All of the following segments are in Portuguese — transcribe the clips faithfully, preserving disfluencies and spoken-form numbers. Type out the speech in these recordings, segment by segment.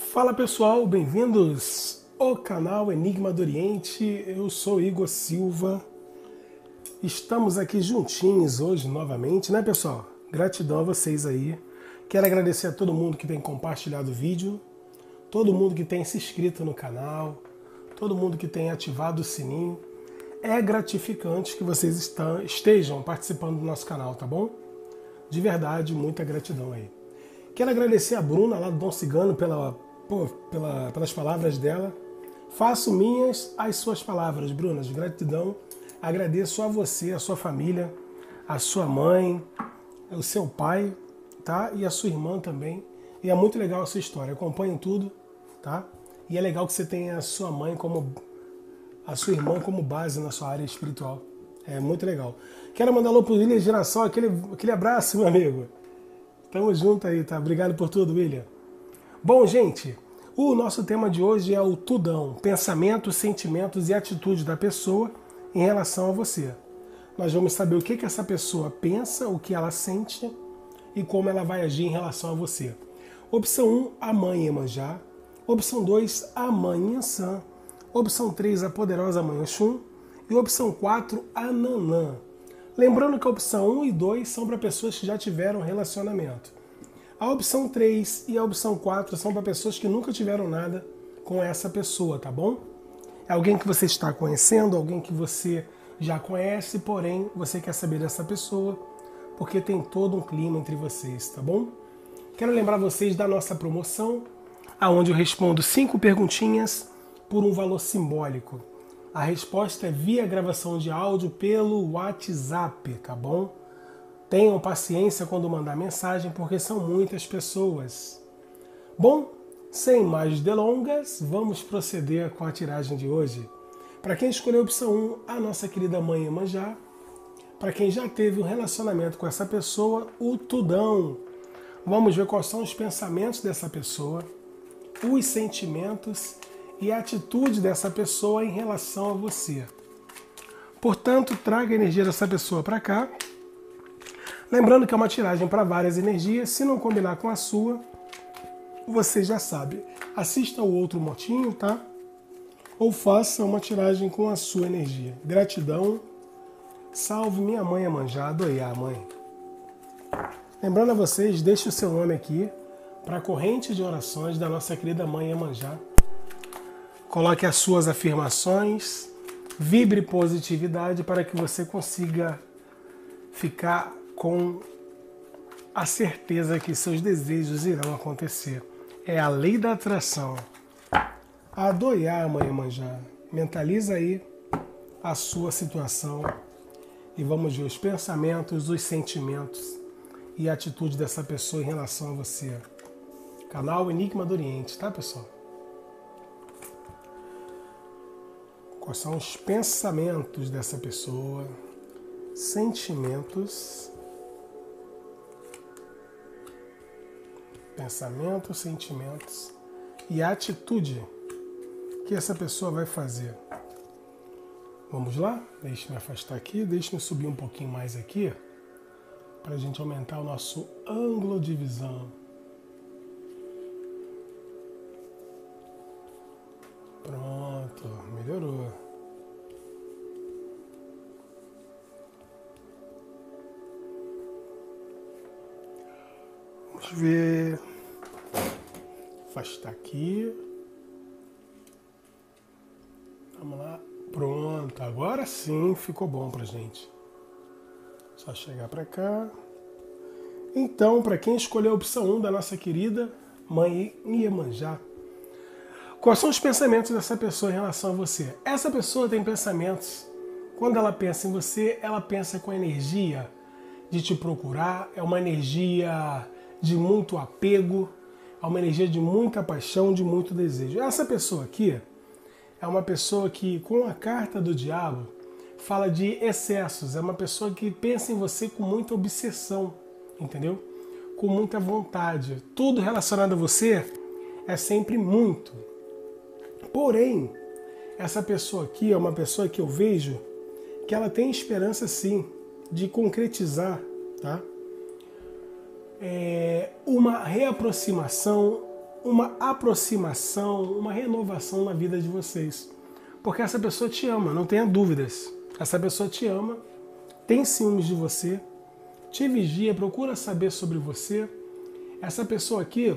Fala pessoal, bem-vindos ao canal Enigma do Oriente. Eu sou Igor Silva. Estamos aqui juntinhos hoje novamente, né pessoal? Gratidão a vocês aí. Quero agradecer a todo mundo que tem compartilhado o vídeo, todo mundo que tem se inscrito no canal, todo mundo que tem ativado o sininho. É gratificante que vocês estão, estejam participando do nosso canal, tá bom? De verdade, muita gratidão aí. Quero agradecer a Bruna lá do Dom Cigano pela, pô, pela, pelas palavras dela. Faço minhas as suas palavras, Bruna, de gratidão. Agradeço a você, a sua família, a sua mãe, o seu pai, tá? E a sua irmã também. E é muito legal a sua história. Acompanho tudo, tá? E é legal que você tenha a sua mãe como a sua irmã como base na sua área espiritual. É muito legal. Quero mandar alô pro William Girassol, aquele, aquele abraço, meu amigo. Tamo junto aí, tá? Obrigado por tudo, William. Bom, gente, o nosso tema de hoje é o tudão, pensamentos, sentimentos e atitude da pessoa em relação a você. Nós vamos saber o que, que essa pessoa pensa, o que ela sente e como ela vai agir em relação a você. Opção um, a mãe Iemanjá. Opção dois, a mãe Iansã. Opção três, a poderosa mãe Oxum. E opção quatro, a Nanã. Lembrando que a opção um e dois são para pessoas que já tiveram relacionamento. A opção três e a opção quatro são para pessoas que nunca tiveram nada com essa pessoa, tá bom? É alguém que você está conhecendo, alguém que você já conhece, porém você quer saber dessa pessoa, porque tem todo um clima entre vocês, tá bom? Quero lembrar vocês da nossa promoção, aonde eu respondo cinco perguntinhas por um valor simbólico. A resposta é via gravação de áudio pelo WhatsApp, tá bom? Tenham paciência quando mandar mensagem, porque são muitas pessoas. Bom, sem mais delongas, vamos proceder com a tiragem de hoje. Para quem escolheu a opção um, a nossa querida mãe Iemanjá. Para quem já teve um relacionamento com essa pessoa, o tudão. Vamos ver quais são os pensamentos dessa pessoa, os sentimentos e a atitude dessa pessoa em relação a você. Portanto, traga a energia dessa pessoa para cá. Lembrando que é uma tiragem para várias energias. Se não combinar com a sua, você já sabe. Assista o outro motinho, tá? Ou faça uma tiragem com a sua energia. Gratidão. Salve minha mãe Iemanjá, Adoiá, mãe. Lembrando a vocês, deixe o seu nome aqui para a corrente de orações da nossa querida mãe Iemanjá. Coloque as suas afirmações, vibre positividade para que você consiga ficar com a certeza que seus desejos irão acontecer. É a lei da atração. Adoiá, mãe Iemanjá. Mentaliza aí a sua situação e vamos ver os pensamentos, os sentimentos e a atitude dessa pessoa em relação a você. Canal Enigma do Oriente, tá, pessoal? Quais são os pensamentos dessa pessoa, sentimentos, pensamentos, sentimentos e a atitude que essa pessoa vai fazer. Vamos lá? Deixe-me afastar aqui, deixe-me subir um pouquinho mais aqui para a gente aumentar o nosso ângulo de visão. Pronto, melhorou. Vamos ver. Afastar aqui. Vamos lá. Pronto, agora sim ficou bom pra gente. Só chegar pra cá. Então, para quem escolheu a opção um da nossa querida mãe Iemanjá, quais são os pensamentos dessa pessoa em relação a você? Essa pessoa tem pensamentos. Quando ela pensa em você, ela pensa com a energia de te procurar. É uma energia de muito apego. É uma energia de muita paixão, de muito desejo. Essa pessoa aqui é uma pessoa que, com a carta do diabo, fala de excessos. É uma pessoa que pensa em você com muita obsessão, entendeu? Com muita vontade. Tudo relacionado a você é sempre muito. Porém, essa pessoa aqui é uma pessoa que eu vejo que ela tem esperança sim de concretizar, tá? É uma reaproximação uma aproximação, uma renovação na vida de vocês. Porque essa pessoa te ama, não tenha dúvidas. Essa pessoa te ama, tem ciúmes de você, te vigia, procura saber sobre você. Essa pessoa aqui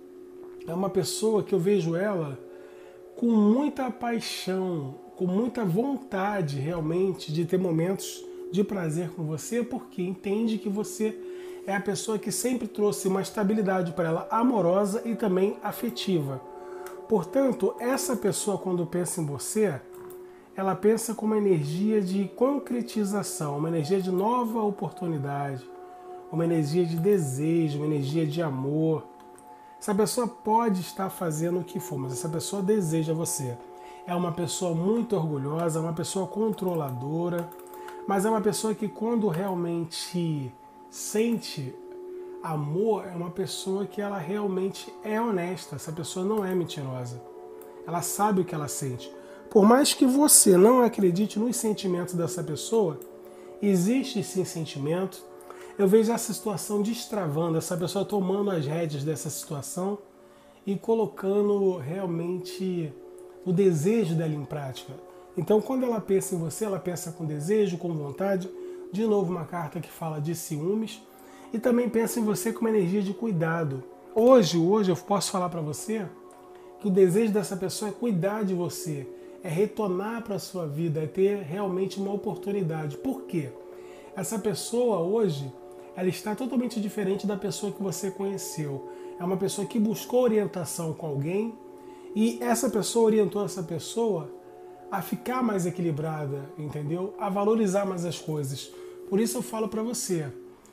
é uma pessoa que eu vejo ela com muita paixão, com muita vontade realmente de ter momentos de prazer com você, porque entende que você é a pessoa que sempre trouxe uma estabilidade para ela amorosa e também afetiva. Portanto, essa pessoa, quando pensa em você, ela pensa com uma energia de concretização, uma energia de nova oportunidade, uma energia de desejo, uma energia de amor. Essa pessoa pode estar fazendo o que for, mas essa pessoa deseja você. É uma pessoa muito orgulhosa, é uma pessoa controladora, mas é uma pessoa que quando realmente sente amor, é uma pessoa que ela realmente é honesta. Essa pessoa não é mentirosa. Ela sabe o que ela sente. Por mais que você não acredite nos sentimentos dessa pessoa, existe sim sentimento. Eu vejo essa situação destravando, essa pessoa tomando as rédeas dessa situação e colocando realmente o desejo dela em prática. Então, quando ela pensa em você, ela pensa com desejo, com vontade. De novo, uma carta que fala de ciúmes. E também pensa em você com uma energia de cuidado. Hoje, hoje eu posso falar para você que o desejo dessa pessoa é cuidar de você, é retornar para a sua vida, é ter realmente uma oportunidade. Por quê? Essa pessoa hoje, ela está totalmente diferente da pessoa que você conheceu. É uma pessoa que buscou orientação com alguém e essa pessoa orientou essa pessoa a ficar mais equilibrada, entendeu? A valorizar mais as coisas. Por isso eu falo para você,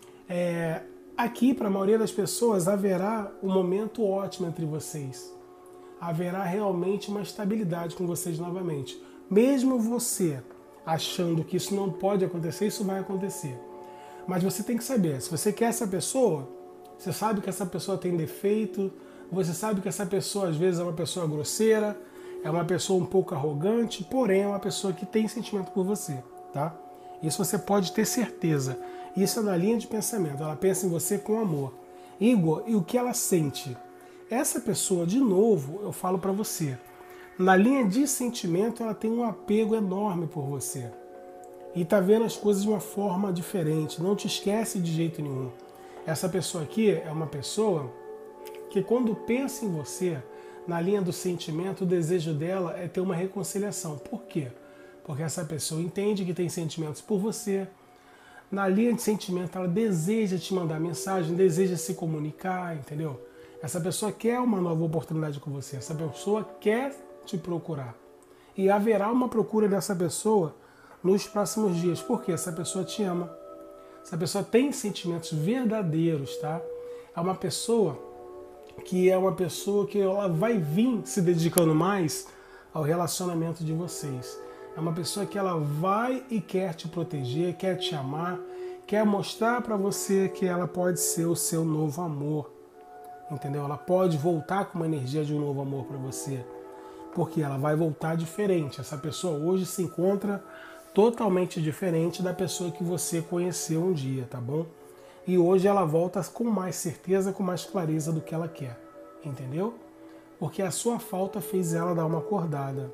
é, aqui para a maioria das pessoas haverá um momento ótimo entre vocês. Haverá realmente uma estabilidade com vocês novamente. Mesmo você achando que isso não pode acontecer, isso vai acontecer. Mas você tem que saber, se você quer essa pessoa, você sabe que essa pessoa tem defeito, você sabe que essa pessoa às vezes é uma pessoa grosseira, é uma pessoa um pouco arrogante, porém é uma pessoa que tem sentimento por você, tá? Isso você pode ter certeza. Isso é na linha de pensamento, ela pensa em você com amor. Igor, e o que ela sente? Essa pessoa, de novo, eu falo para você, na linha de sentimento ela tem um apego enorme por você. E tá vendo as coisas de uma forma diferente, não te esquece de jeito nenhum. Essa pessoa aqui é uma pessoa que quando pensa em você, na linha do sentimento, o desejo dela é ter uma reconciliação. Por quê? Porque essa pessoa entende que tem sentimentos por você. Na linha de sentimento, ela deseja te mandar mensagem, deseja se comunicar, entendeu? Essa pessoa quer uma nova oportunidade com você. Essa pessoa quer te procurar. E haverá uma procura dessa pessoa nos próximos dias. Porque essa pessoa te ama. Essa pessoa tem sentimentos verdadeiros, tá? É uma pessoa que é uma pessoa que ela vai vir se dedicando mais ao relacionamento de vocês. É uma pessoa que ela vai e quer te proteger, quer te amar, quer mostrar para você que ela pode ser o seu novo amor. Entendeu? Ela pode voltar com uma energia de um novo amor para você. Porque ela vai voltar diferente. Essa pessoa hoje se encontra totalmente diferente da pessoa que você conheceu um dia, tá bom? E hoje ela volta com mais certeza, com mais clareza do que ela quer. Entendeu? Porque a sua falta fez ela dar uma acordada.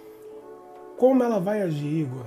Como ela vai agir, Igor?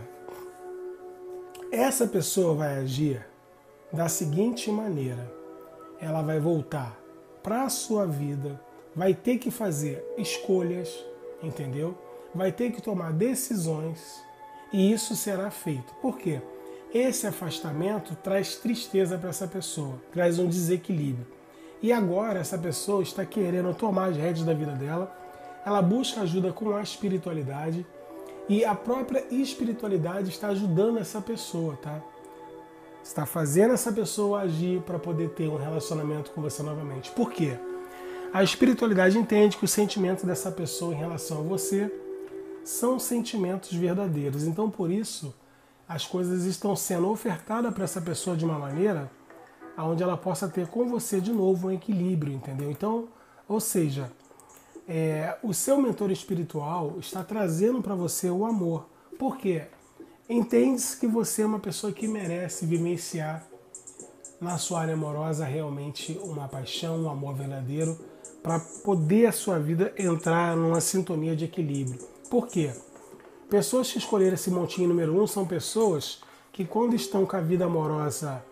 Essa pessoa vai agir da seguinte maneira. Ela vai voltar para a sua vida, vai ter que fazer escolhas, entendeu? Vai ter que tomar decisões e isso será feito. Por quê? Esse afastamento traz tristeza para essa pessoa, traz um desequilíbrio. E agora essa pessoa está querendo tomar as rédeas da vida dela, ela busca ajuda com a espiritualidade e a própria espiritualidade está ajudando essa pessoa, tá? Está fazendo essa pessoa agir para poder ter um relacionamento com você novamente. Por quê? A espiritualidade entende que os sentimentos dessa pessoa em relação a você são sentimentos verdadeiros. Então, por isso, as coisas estão sendo ofertadas para essa pessoa de uma maneira onde ela possa ter com você de novo um equilíbrio, entendeu? Então, ou seja, é, o seu mentor espiritual está trazendo para você o amor. Por quê? Entende-se que você é uma pessoa que merece vivenciar na sua área amorosa realmente uma paixão, um amor verdadeiro, para poder a sua vida entrar numa sintonia de equilíbrio. Por quê? Pessoas que escolheram esse montinho número um são pessoas que, quando estão com a vida amorosa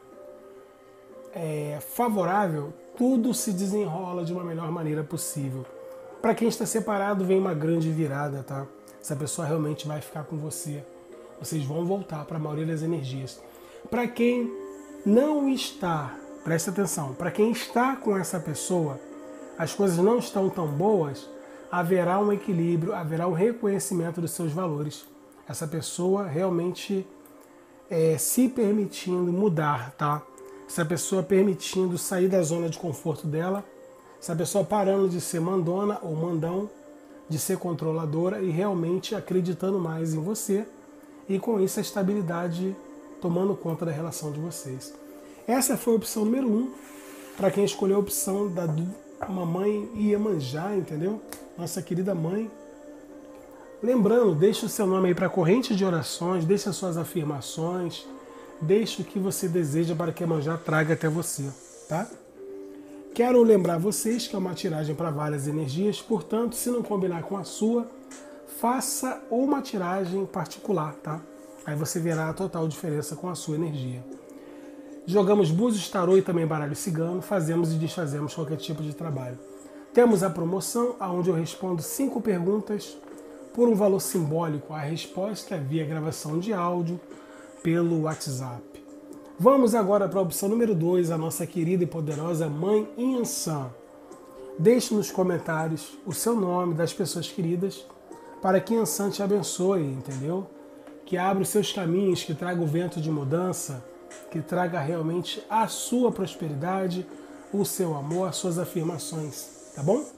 é, favorável, tudo se desenrola de uma melhor maneira possível. Para quem está separado, vem uma grande virada, tá? Essa pessoa realmente vai ficar com você. Vocês vão voltar para a maioria das energias. Para quem não está, presta atenção, para quem está com essa pessoa, as coisas não estão tão boas, haverá um equilíbrio, haverá um reconhecimento dos seus valores. Essa pessoa realmente é, se permitindo mudar, tá? Essa pessoa permitindo sair da zona de conforto dela, essa pessoa parando de ser mandona ou mandão, de ser controladora e realmente acreditando mais em você e com isso a estabilidade tomando conta da relação de vocês. Essa foi a opção número um, para quem escolheu a opção da mamãe Iemanjá, entendeu? Nossa querida mãe. Lembrando, deixe o seu nome aí para a corrente de orações, deixe as suas afirmações, deixe o que você deseja para que a Iemanjá traga até você, tá? Quero lembrar vocês que é uma tiragem para várias energias, portanto, se não combinar com a sua, faça uma tiragem particular, tá? Aí você verá a total diferença com a sua energia. Jogamos búzios, tarô e também baralho cigano, fazemos e desfazemos qualquer tipo de trabalho. Temos a promoção, onde eu respondo cinco perguntas por um valor simbólico. A resposta é via gravação de áudio pelo WhatsApp. Vamos agora para a opção número dois, a nossa querida e poderosa Mãe Inhansã. Deixe nos comentários o seu nome das pessoas queridas para que Inhansã te abençoe, entendeu? Que abra os seus caminhos, que traga o vento de mudança, que traga realmente a sua prosperidade, o seu amor, as suas afirmações, tá bom?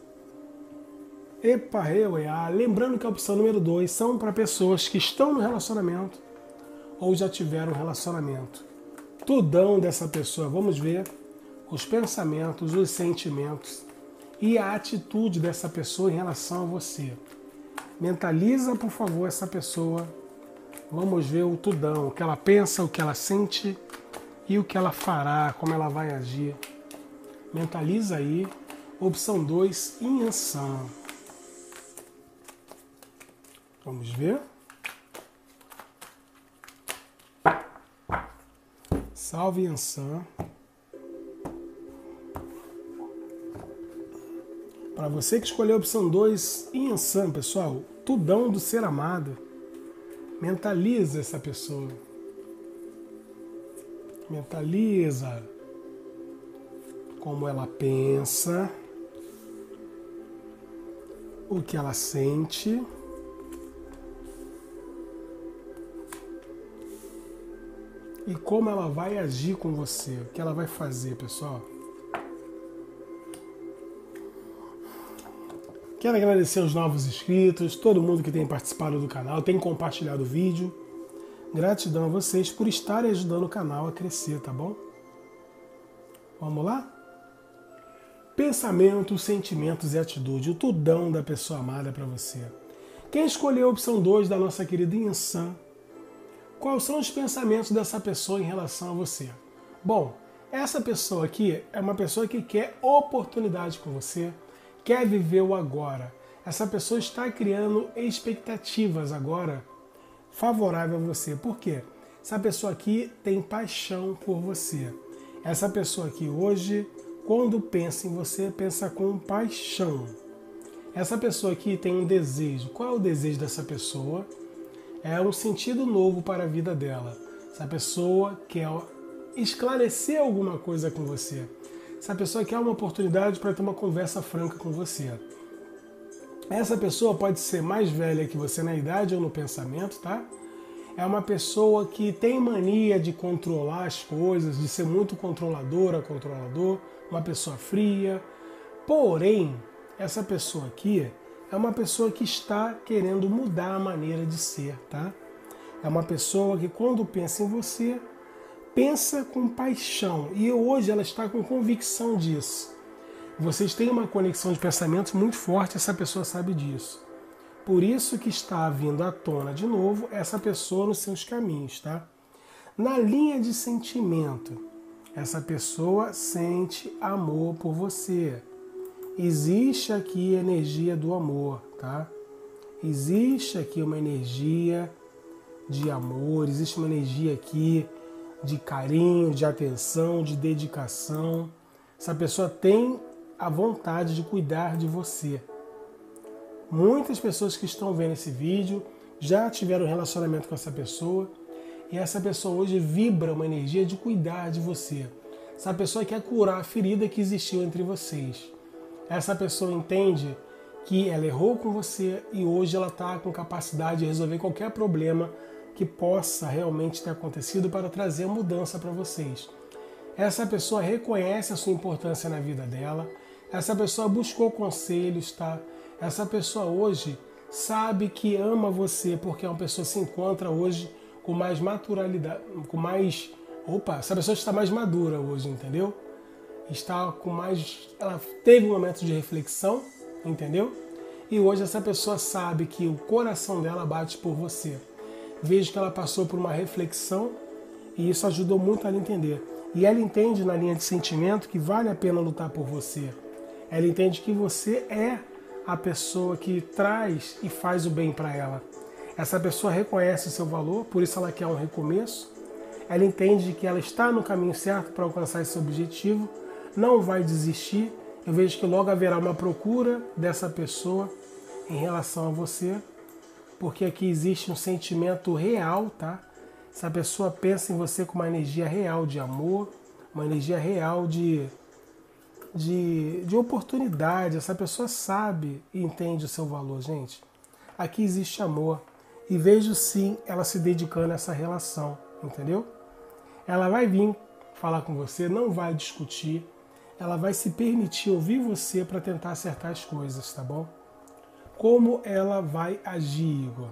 Epa, eu, lembrando que a opção número dois são para pessoas que estão no relacionamento ou já tiveram um relacionamento. Tudão dessa pessoa, vamos ver os pensamentos, os sentimentos e a atitude dessa pessoa em relação a você. Mentaliza, por favor, essa pessoa. Vamos ver o tudão, o que ela pensa, o que ela sente e o que ela fará, como ela vai agir. Mentaliza aí. Opção dois, Inhansã. Vamos ver. Salve Inhansã. Para você que escolheu a opção dois, Inhansã, pessoal, tudão do ser amado. Mentaliza essa pessoa. Mentaliza como ela pensa, o que ela sente. E como ela vai agir com você, o que ela vai fazer, pessoal. Quero agradecer aos novos inscritos, todo mundo que tem participado do canal, tem compartilhado o vídeo. Gratidão a vocês por estarem ajudando o canal a crescer, tá bom? Vamos lá? Pensamentos, sentimentos e atitude, o tudão da pessoa amada para você. Quem escolheu a opção dois da nossa querida Inhansã? Quais são os pensamentos dessa pessoa em relação a você? Bom, essa pessoa aqui é uma pessoa que quer oportunidade com você, quer viver o agora. Essa pessoa está criando expectativas agora favoráveis a você. Por quê? Essa pessoa aqui tem paixão por você. Essa pessoa aqui hoje, quando pensa em você, pensa com paixão. Essa pessoa aqui tem um desejo. Qual é o desejo dessa pessoa? É um sentido novo para a vida dela. Essa pessoa quer esclarecer alguma coisa com você. Essa pessoa quer uma oportunidade para ter uma conversa franca com você. Essa pessoa pode ser mais velha que você na idade ou no pensamento, tá? É uma pessoa que tem mania de controlar as coisas, de ser muito controladora, controlador, uma pessoa fria. Porém, essa pessoa aqui é uma pessoa que está querendo mudar a maneira de ser, tá? É uma pessoa que quando pensa em você, pensa com paixão. E hoje ela está com convicção disso. Vocês têm uma conexão de pensamentos muito forte, essa pessoa sabe disso. Por isso que está vindo à tona de novo essa pessoa nos seus caminhos, tá? Na linha de sentimento, essa pessoa sente amor por você. existe aqui energia do amor, tá? Existe aqui uma energia de amor, existe uma energia aqui de carinho, de atenção, de dedicação. Essa pessoa tem a vontade de cuidar de você. Muitas pessoas que estão vendo esse vídeo já tiveram um relacionamento com essa pessoa e essa pessoa hoje vibra uma energia de cuidar de você. Essa pessoa quer curar a ferida que existiu entre vocês. Essa pessoa entende que ela errou com você e hoje ela está com capacidade de resolver qualquer problema que possa realmente ter acontecido para trazer mudança para vocês. Essa pessoa reconhece a sua importância na vida dela, essa pessoa buscou conselhos, tá? Essa pessoa hoje sabe que ama você porque é uma pessoa que se encontra hoje com mais naturalidade, com mais... Opa, essa pessoa está mais madura hoje, entendeu? Está com mais... Ela teve um momento de reflexão, entendeu? E hoje essa pessoa sabe que o coração dela bate por você. Vejo que ela passou por uma reflexão e isso ajudou muito ela a entender. E ela entende na linha de sentimento que vale a pena lutar por você. Ela entende que você é a pessoa que traz e faz o bem para ela. Essa pessoa reconhece o seu valor, por isso ela quer um recomeço. Ela entende que ela está no caminho certo para alcançar esse objetivo, não vai desistir. Eu vejo que logo haverá uma procura dessa pessoa em relação a você, porque aqui existe um sentimento real, tá? Essa pessoa pensa em você com uma energia real de amor, uma energia real de, de, de oportunidade. Essa pessoa sabe e entende o seu valor, gente. Aqui existe amor e vejo sim ela se dedicando a essa relação, entendeu? Ela vai vir falar com você, não vai discutir, ela vai se permitir ouvir você para tentar acertar as coisas, tá bom? Como ela vai agir, Igor?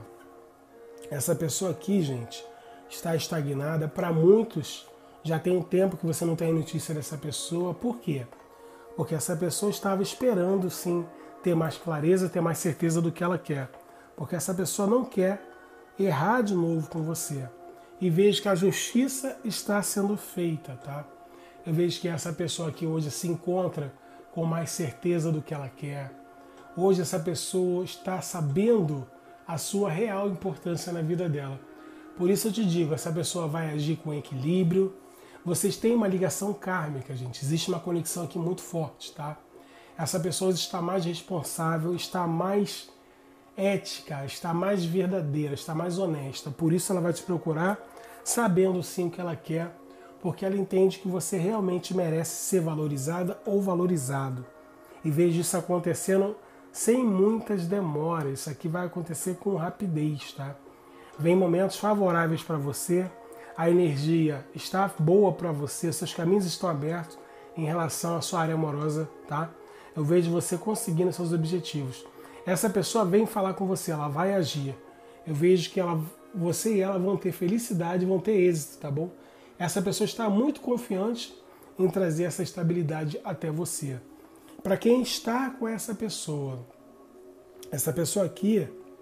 Essa pessoa aqui, gente, está estagnada. Para muitos, já tem um tempo que você não tem notícia dessa pessoa. Por quê? Porque essa pessoa estava esperando, sim, ter mais clareza, ter mais certeza do que ela quer. Porque essa pessoa não quer errar de novo com você. E vejo que a justiça está sendo feita, tá? Eu vejo que essa pessoa aqui hoje se encontra com mais certeza do que ela quer. Hoje essa pessoa está sabendo a sua real importância na vida dela. Por isso eu te digo, essa pessoa vai agir com equilíbrio. Vocês têm uma ligação kármica, gente. Existe uma conexão aqui muito forte, tá? Essa pessoa está mais responsável, está mais ética, está mais verdadeira, está mais honesta. Por isso ela vai te procurar, sabendo sim o que ela quer, porque ela entende que você realmente merece ser valorizada ou valorizado. E vejo isso acontecendo sem muitas demoras. Isso aqui vai acontecer com rapidez, tá? Vem momentos favoráveis para você, a energia está boa para você, seus caminhos estão abertos em relação à sua área amorosa, tá? Eu vejo você conseguindo seus objetivos. Essa pessoa vem falar com você, ela vai agir. Eu vejo que ela, você e ela vão ter felicidade, vão ter êxito, tá bom? Essa pessoa está muito confiante em trazer essa estabilidade até você. Para quem está com essa pessoa, essa pessoa aqui,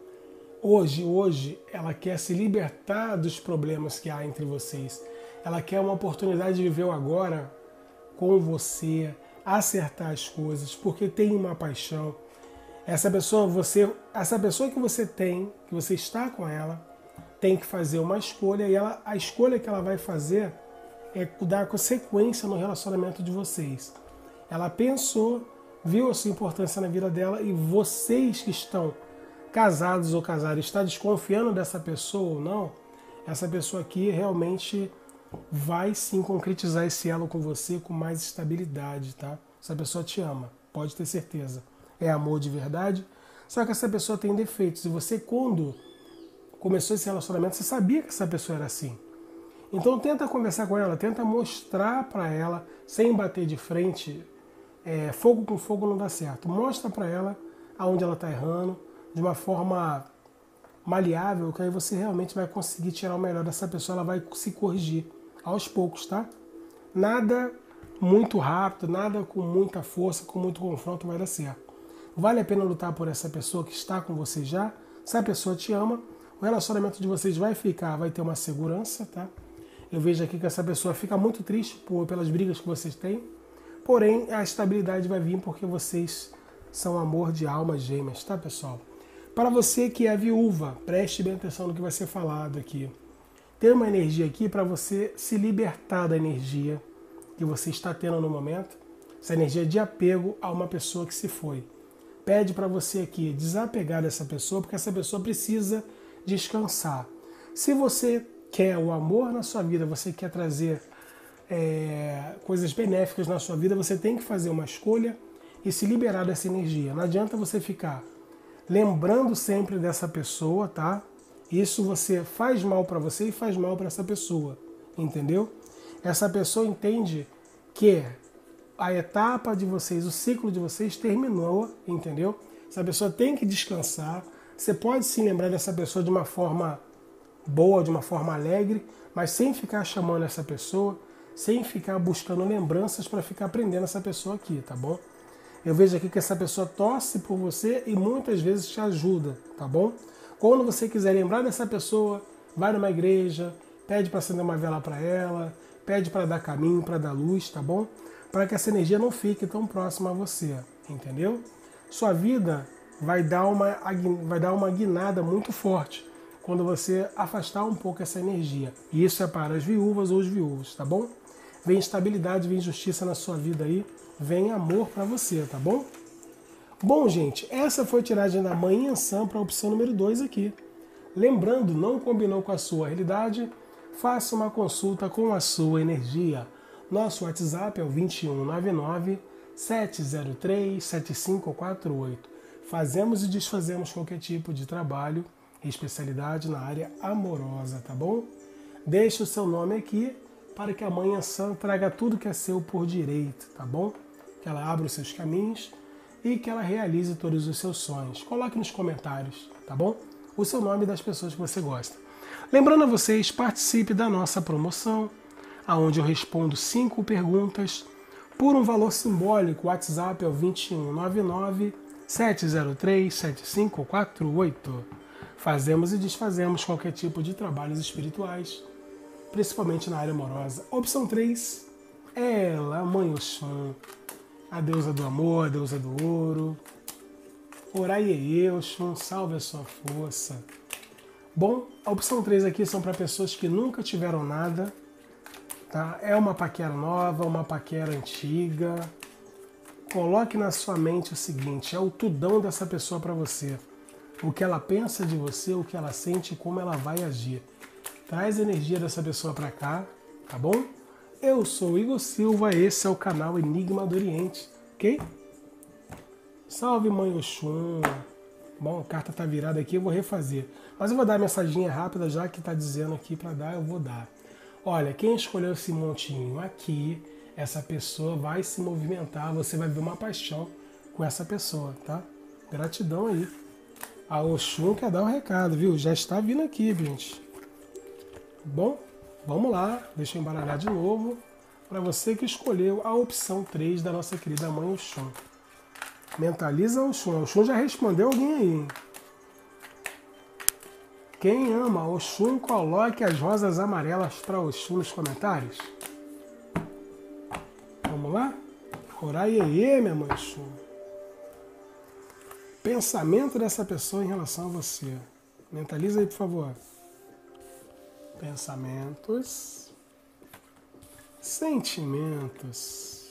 hoje, hoje, ela quer se libertar dos problemas que há entre vocês. Ela quer uma oportunidade de viver o agora com você, acertar as coisas, porque tem uma paixão. Essa pessoa, você, essa pessoa que você tem, que você está com ela, tem que fazer uma escolha e ela, a escolha que ela vai fazer é dar consequência no relacionamento de vocês. Ela pensou, viu a sua importância na vida dela e vocês que estão casados ou casados, está desconfiando dessa pessoa ou não, essa pessoa aqui realmente vai sim concretizar esse elo com você com mais estabilidade, tá? Essa pessoa te ama, pode ter certeza. É amor de verdade, só que essa pessoa tem defeitos. E você, quando começou esse relacionamento, você sabia que essa pessoa era assim. Então tenta conversar com ela, tenta mostrar para ela, sem bater de frente, é, fogo com fogo não dá certo. Mostra para ela aonde ela está errando, de uma forma maleável, que aí você realmente vai conseguir tirar o melhor dessa pessoa, ela vai se corrigir aos poucos, tá? Nada muito rápido, nada com muita força, com muito confronto vai dar certo. Vale a pena lutar por essa pessoa que está com você já. Se a pessoa te ama, o relacionamento de vocês vai ficar, vai ter uma segurança, tá? Eu vejo aqui que essa pessoa fica muito triste por, pelas brigas que vocês têm, Porém, a estabilidade vai vir porque vocês são amor de almas gêmeas, tá, pessoal? Para você que é viúva, preste bem atenção no que vai ser falado aqui. Tem uma energia aqui para você se libertar da energia que você está tendo no momento, essa energia de apego a uma pessoa que se foi. Pede para você aqui desapegar dessa pessoa, porque essa pessoa precisa descansar. Se você quer o amor na sua vida, você quer trazer é, coisas benéficas na sua vida, você tem que fazer uma escolha e se liberar dessa energia. Não adianta você ficar lembrando sempre dessa pessoa, tá? Isso você faz mal para você e faz mal para essa pessoa, entendeu? Essa pessoa entende que a etapa de vocês, o ciclo de vocês terminou, entendeu? Essa pessoa tem que descansar. Você pode se lembrar dessa pessoa de uma forma boa, de uma forma alegre, mas sem ficar chamando essa pessoa, sem ficar buscando lembranças para ficar prendendo essa pessoa aqui, tá bom? Eu vejo aqui que essa pessoa torce por você e muitas vezes te ajuda, tá bom? Quando você quiser lembrar dessa pessoa, vai numa igreja, pede para acender uma vela para ela, pede para dar caminho, para dar luz, tá bom? Para que essa energia não fique tão próxima a você, entendeu? Sua vida vai dar uma, vai dar uma guinada muito forte quando você afastar um pouco essa energia. E isso é para as viúvas ou os viúvos, tá bom? Vem estabilidade, vem justiça na sua vida aí, vem amor para você, tá bom? Bom, gente, essa foi a tiragem da Mãe Yansan para a opção número dois aqui. Lembrando, não combinou com a sua realidade? Faça uma consulta com a sua energia. Nosso WhatsApp é o dois um nove nove, sete zero três, sete cinco quatro oito. Fazemos e desfazemos qualquer tipo de trabalho e especialidade na área amorosa, tá bom? Deixe o seu nome aqui para que a Mãe Yansan traga tudo que é seu por direito, tá bom? Que ela abra os seus caminhos e que ela realize todos os seus sonhos. Coloque nos comentários, tá bom? O seu nome das pessoas que você gosta. Lembrando a vocês, participe da nossa promoção, onde eu respondo cinco perguntas por um valor simbólico. O WhatsApp é o dois um nove nove, sete zero três, sete cinco quatro oito. Fazemos e desfazemos qualquer tipo de trabalhos espirituais, principalmente na área amorosa. Opção três, ela, Mãe Oxum, a deusa do amor, a deusa do ouro. Oraiê, Oxum, salve a sua força. Bom, a opção três aqui são para pessoas que nunca tiveram nada, tá? É uma paquera nova, uma paquera antiga. Coloque na sua mente o seguinte, é o tudão dessa pessoa para você. O que ela pensa de você, o que ela sente e como ela vai agir. Traz a energia dessa pessoa para cá, tá bom? Eu sou o Igor Silva, esse é o canal Enigma do Oriente, ok? Salve, Mãe Oxum. Bom, a carta tá virada aqui, eu vou refazer. Mas eu vou dar a mensaginha rápida, já que tá dizendo aqui para dar, eu vou dar. Olha, quem escolheu esse montinho aqui, essa pessoa vai se movimentar, você vai ver uma paixão com essa pessoa, tá? Gratidão aí. A Oxum quer dar o recado, viu? Já está vindo aqui, gente. Bom, vamos lá, deixa eu embaralhar de novo. Para você que escolheu a opção três da nossa querida Mãe Oxum. Mentaliza a Oxum. A Oxum já respondeu alguém aí, hein? Quem ama Oxum, coloque as rosas amarelas para Oxum nos comentários. Vamos lá? Oraiê, minha Mãe Oxum. Pensamento dessa pessoa em relação a você. Mentaliza aí, por favor. Pensamentos, sentimentos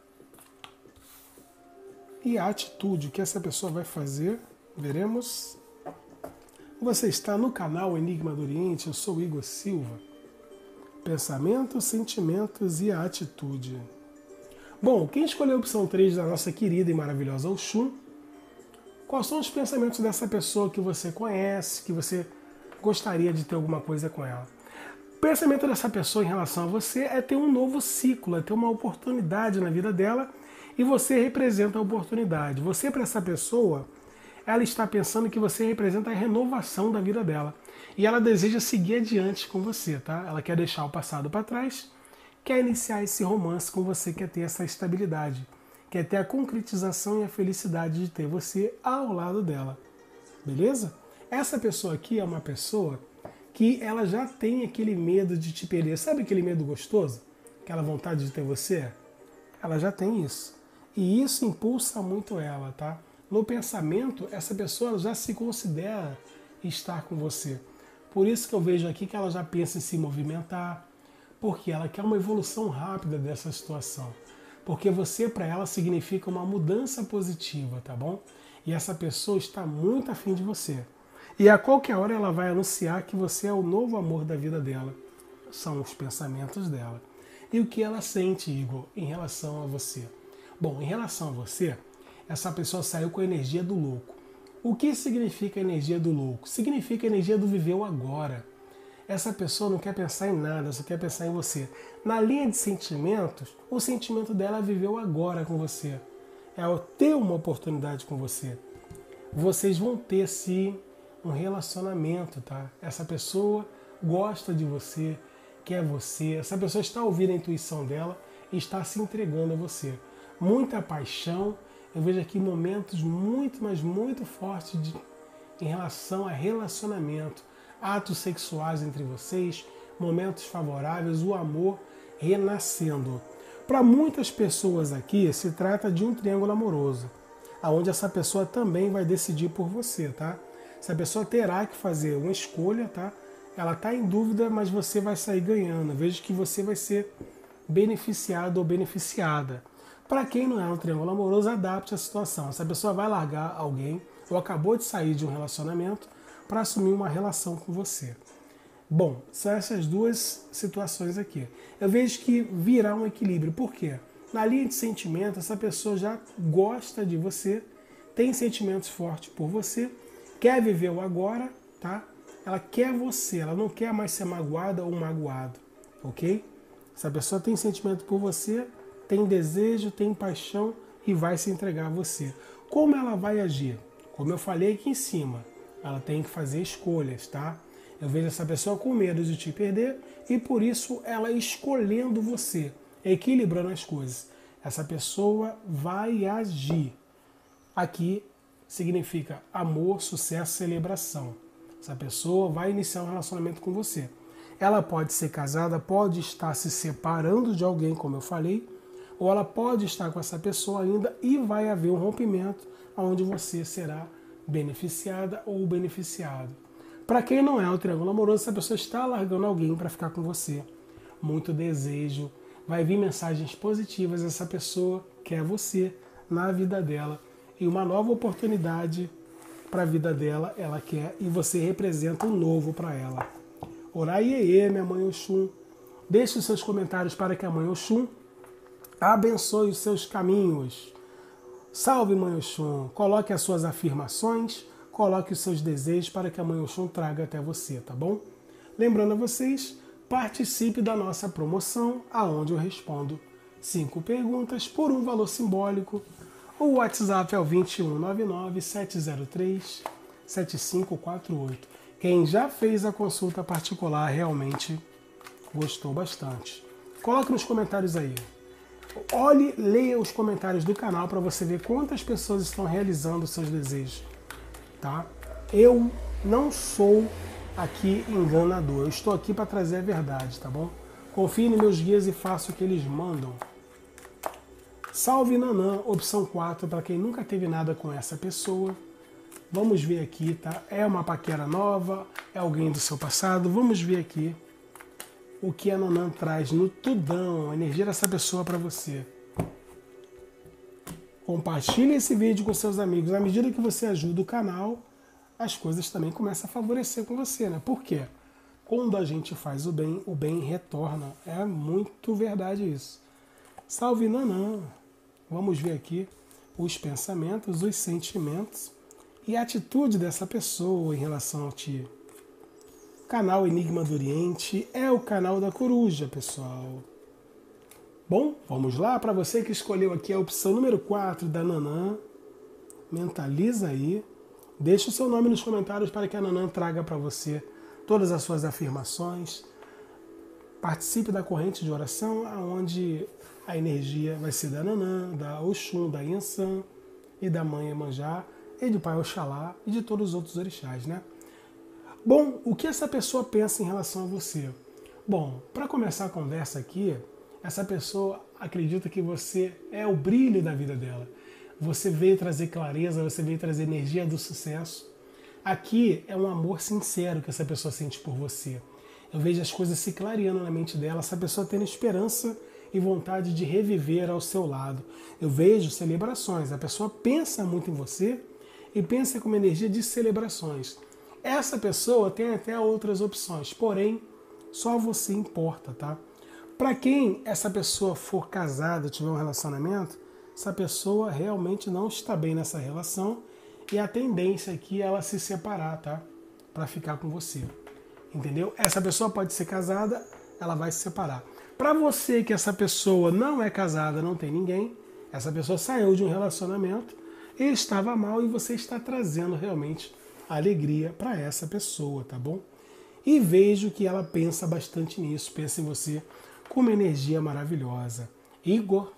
e a atitude que essa pessoa vai fazer. Veremos. Você está no canal Enigma do Oriente, eu sou Igor Silva. Pensamentos, sentimentos e a atitude. Bom, quem escolheu a opção três da nossa querida e maravilhosa Oxum, quais são os pensamentos dessa pessoa que você conhece, que você gostaria de ter alguma coisa com ela? O pensamento dessa pessoa em relação a você é ter um novo ciclo, é ter uma oportunidade na vida dela e você representa a oportunidade. Você, para essa pessoa, ela está pensando que você representa a renovação da vida dela e ela deseja seguir adiante com você, tá? Ela quer deixar o passado para trás, quer iniciar esse romance com você, quer ter essa estabilidade, quer ter a concretização e a felicidade de ter você ao lado dela, beleza? Essa pessoa aqui é uma pessoa que ela já tem aquele medo de te perder. Sabe aquele medo gostoso? Aquela vontade de ter você? Ela já tem isso. E isso impulsa muito ela, tá? No pensamento, essa pessoa já se considera estar com você. Por isso que eu vejo aqui que ela já pensa em se movimentar, porque ela quer uma evolução rápida dessa situação. Porque você, para ela, significa uma mudança positiva, tá bom? E essa pessoa está muito afim de você. E a qualquer hora ela vai anunciar que você é o novo amor da vida dela. São os pensamentos dela. E o que ela sente, Igor, em relação a você? Bom, em relação a você, essa pessoa saiu com a energia do louco. O que significa a energia do louco? Significa a energia do viver o agora. Essa pessoa não quer pensar em nada, só quer pensar em você. Na linha de sentimentos, o sentimento dela é viver o agora com você. É ter uma oportunidade com você. Vocês vão ter, sim, um relacionamento, tá? Essa pessoa gosta de você, quer você. Essa pessoa está ouvindo a intuição dela e está se entregando a você. Muita paixão. Eu vejo aqui momentos muito, mas muito fortes de, em relação a relacionamento, atos sexuais entre vocês, momentos favoráveis, o amor renascendo. Para muitas pessoas aqui, se trata de um triângulo amoroso, onde essa pessoa também vai decidir por você, tá? Essa pessoa terá que fazer uma escolha, tá? Ela está em dúvida, mas você vai sair ganhando. Eu vejo que você vai ser beneficiado ou beneficiada. Para quem não é um triângulo amoroso, adapte a situação. Essa pessoa vai largar alguém ou acabou de sair de um relacionamento para assumir uma relação com você. Bom, são essas duas situações aqui. Eu vejo que virá um equilíbrio. Por quê? Na linha de sentimento, essa pessoa já gosta de você, tem sentimentos fortes por você, quer viver o agora, tá? Ela quer você, ela não quer mais ser magoada ou magoado, ok? Essa pessoa tem sentimento por você, tem desejo, tem paixão e vai se entregar a você. Como ela vai agir? Como eu falei aqui em cima, ela tem que fazer escolhas, tá? Eu vejo essa pessoa com medo de te perder e por isso ela escolhendo você, equilibrando as coisas. Essa pessoa vai agir. Aqui significa amor, sucesso, celebração. Essa pessoa vai iniciar um relacionamento com você. Ela pode ser casada, pode estar se separando de alguém, como eu falei, ou ela pode estar com essa pessoa ainda e vai haver um rompimento onde você será beneficiada ou beneficiado. Para quem não é o triângulo amoroso, essa pessoa está largando alguém para ficar com você. Muito desejo, vai vir mensagens positivas, essa pessoa quer você na vida dela e uma nova oportunidade para a vida dela ela quer e você representa um novo para ela. Oraiê, minha mãe Oxum, deixe os seus comentários para que a mãe Oxum abençoe os seus caminhos. Salve, mãe Oxum, coloque as suas afirmações, coloque os seus desejos para que a mãe Oxum traga até você, tá bom? Lembrando a vocês, participe da nossa promoção, aonde eu respondo cinco perguntas por um valor simbólico. O WhatsApp é o dois um nove nove, sete zero três, sete cinco quatro oito. Quem já fez a consulta particular realmente gostou bastante. Coloque nos comentários aí. Olhe, leia os comentários do canal para você ver quantas pessoas estão realizando os seus desejos. Tá? Eu não sou aqui enganador, eu estou aqui para trazer a verdade, tá bom? Confie nos meus guias e faça o que eles mandam. Salve Nanã, opção quatro, para quem nunca teve nada com essa pessoa. Vamos ver aqui, tá? É uma paquera nova, é alguém do seu passado. Vamos ver aqui o que a Nanã traz no tudão, a energia dessa pessoa para você. Compartilhe esse vídeo com seus amigos. À medida que você ajuda o canal, as coisas também começam a favorecer com você, né? Por quê? Quando a gente faz o bem, o bem retorna. É muito verdade isso. Salve Nanã! Vamos ver aqui os pensamentos, os sentimentos e a atitude dessa pessoa em relação a ti. O canal Enigma do Oriente é o canal da coruja, pessoal. Bom, vamos lá. Para você que escolheu aqui a opção número quatro da Nanã, mentaliza aí. Deixa o seu nome nos comentários para que a Nanã traga para você todas as suas afirmações. Participe da corrente de oração, onde a energia vai ser da Nanã, da Oxum, da Yansan e da Mãe Iemanjá e do Pai Oxalá e de todos os outros orixás, né? Bom, o que essa pessoa pensa em relação a você? Bom, para começar a conversa aqui, essa pessoa acredita que você é o brilho da vida dela. Você veio trazer clareza, você veio trazer energia do sucesso. Aqui é um amor sincero que essa pessoa sente por você. Eu vejo as coisas se clareando na mente dela, essa pessoa tendo esperança e vontade de reviver ao seu lado. Eu vejo celebrações, a pessoa pensa muito em você e pensa com uma energia de celebrações. Essa pessoa tem até outras opções, porém, só você importa, tá? Para quem essa pessoa for casada, tiver um relacionamento, essa pessoa realmente não está bem nessa relação e a tendência aqui é ela se separar, tá? Para ficar com você, entendeu? Essa pessoa pode ser casada, ela vai se separar. Para você que essa pessoa não é casada, não tem ninguém, essa pessoa saiu de um relacionamento e estava mal e você está trazendo realmente alegria para essa pessoa, tá bom? E vejo que ela pensa bastante nisso, pensa em você com uma energia maravilhosa. Igor,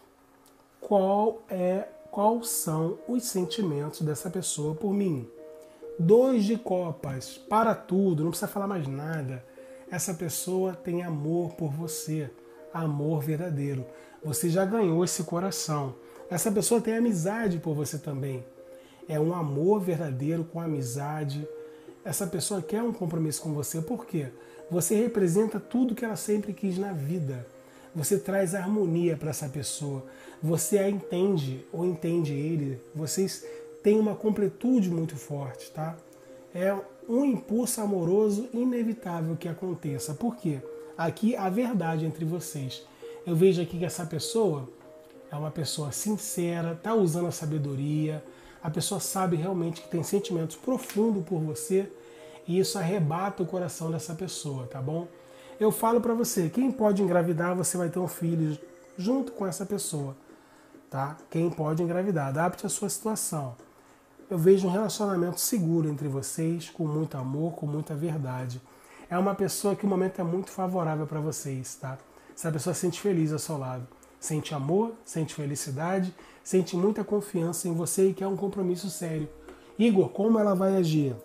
qual é, quais são os sentimentos dessa pessoa por mim? Dois de copas, para tudo, não precisa falar mais nada. Essa pessoa tem amor por você, amor verdadeiro. Você já ganhou esse coração. Essa pessoa tem amizade por você também. É um amor verdadeiro com amizade. Essa pessoa quer um compromisso com você. Por quê? Você representa tudo que ela sempre quis na vida. Você traz harmonia para essa pessoa. Você a entende ou entende ele. Vocês têm uma completude muito forte, tá? É um impulso amoroso inevitável que aconteça. Por quê? Aqui a verdade entre vocês. Eu vejo aqui que essa pessoa é uma pessoa sincera, está usando a sabedoria. A pessoa sabe realmente que tem sentimentos profundos por você e isso arrebata o coração dessa pessoa, tá bom? Eu falo para você, quem pode engravidar, você vai ter um filho junto com essa pessoa, tá? Quem pode engravidar, adapte a sua situação. Eu vejo um relacionamento seguro entre vocês, com muito amor, com muita verdade. É uma pessoa que o momento é muito favorável para vocês, tá? Essa pessoa se sente feliz ao seu lado. Sente amor, sente felicidade, sente muita confiança em você e quer um compromisso sério. Igor, como ela vai agir?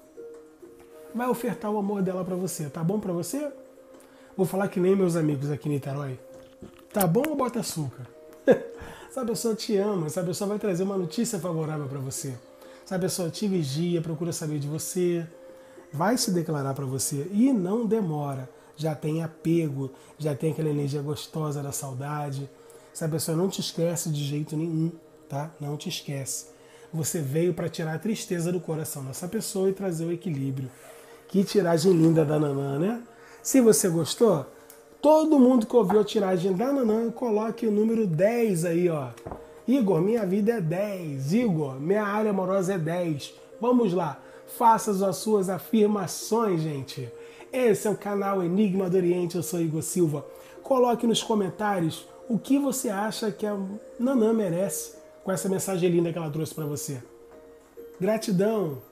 Vai ofertar o amor dela para você, tá bom para você? Vou falar que nem meus amigos aqui em Niterói. Tá bom ou bota açúcar? Essa pessoa te ama, essa pessoa vai trazer uma notícia favorável para você. Essa pessoa te vigia, procura saber de você, vai se declarar para você e não demora. Já tem apego, já tem aquela energia gostosa da saudade. Essa pessoa não te esquece de jeito nenhum, tá? Não te esquece. Você veio para tirar a tristeza do coração dessa pessoa e trazer o equilíbrio. Que tiragem linda da Nanã, né? Se você gostou, todo mundo que ouviu a tiragem da Nanã, coloque o número dez aí, ó. Igor, minha vida é dez. Igor, minha área amorosa é dez. Vamos lá, faça as suas afirmações, gente. Esse é o canal Enigma do Oriente, eu sou Igor Silva. Coloque nos comentários o que você acha que a Nanã merece com essa mensagem linda que ela trouxe para você. Gratidão!